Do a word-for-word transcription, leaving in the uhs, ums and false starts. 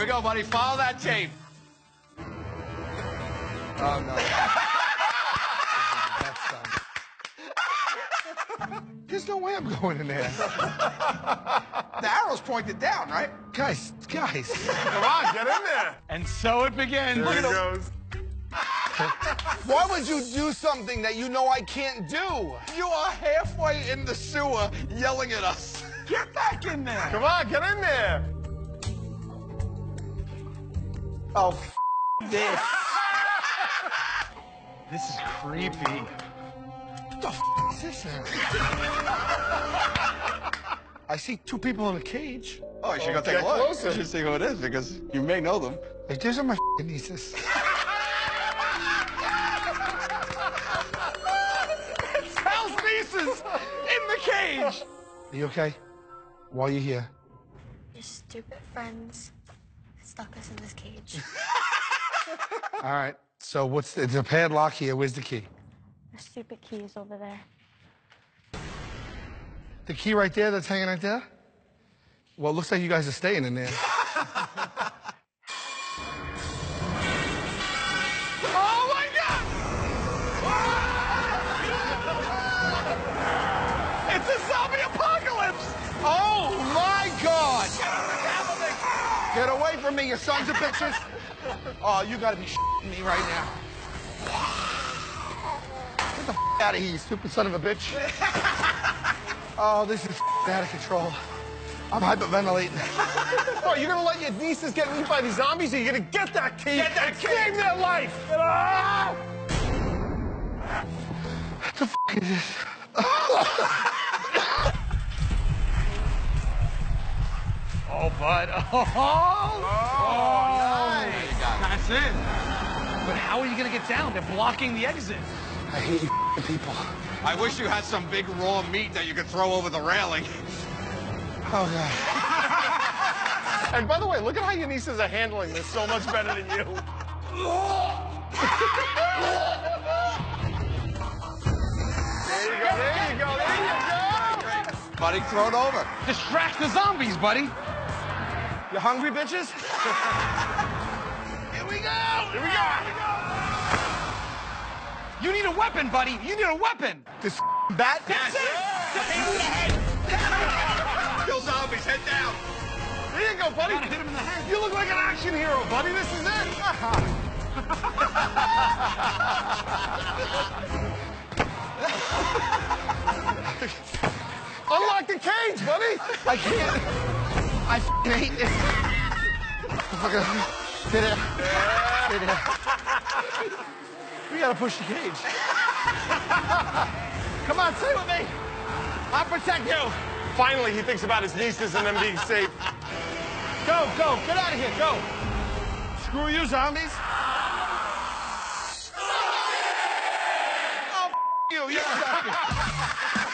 we go, buddy. Follow that tape. Oh, no. That's done. There's no way I'm going in there. The arrow's pointed down, right? Guys, guys. Come on, get in there. And so it begins. There he goes. Why would you do something that you know I can't do? You are halfway in the sewer yelling at us. Get back in there. Come on, get in there. Oh, f this. This is creepy. What the f is this now? I see two people in a cage. Oh, you should go take Get a look. closer. You should see who it is because you may know them. Hey, these are my f***ing nieces. Sal's nieces in the cage. Are you okay? Why are you here? Your stupid friends stuck us in this cage. All right. So what's the, there's a padlock here. Where's the key? Your stupid key is over there. The key right there that's hanging right there? Well, it looks like you guys are staying in there. Oh, my God! It's a zombie apocalypse! Oh, my God! Get away from me, you sons of bitches! Oh, you gotta be shitting me right now. Get the f out of here, you stupid son of a bitch. Oh, this is out of control. I'm hyperventilating. Oh, you're gonna let your nieces get eaten by these zombies, or you're gonna get that key Get that and key. save their life? Ah! What the f is this? Oh, bud. Oh, oh, nice. That's it. But how are you going to get down? They're blocking the exit. I hate you f***ing people. I wish you had some big raw meat that you could throw over the railing. Oh, God. And by the way, look at how your nieces are handling this so much better than you. There you go, there you go, there you go. Buddy, throw it over. Distract the zombies, buddy. You hungry, bitches? Here we go. Here we go. You need a weapon, buddy. You need a weapon. This bat? That's it. Kill zombies. Head down. There you go, buddy. Gotta hit him in the head. You look like an action hero, buddy. This is it. Unlock the cage, buddy. I can't. I f***ing hate this. Fucking stay there. Stay there. We gotta push the cage. Come on, stay with me. I'll protect you. Finally, he thinks about his nieces and them being safe. Go, go, get out of here, go. Screw you, zombies. Oh, f*** you, you suck.